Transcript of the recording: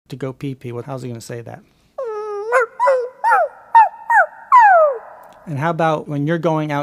to go pee-pee. How's he going to say that? And how about when you're going out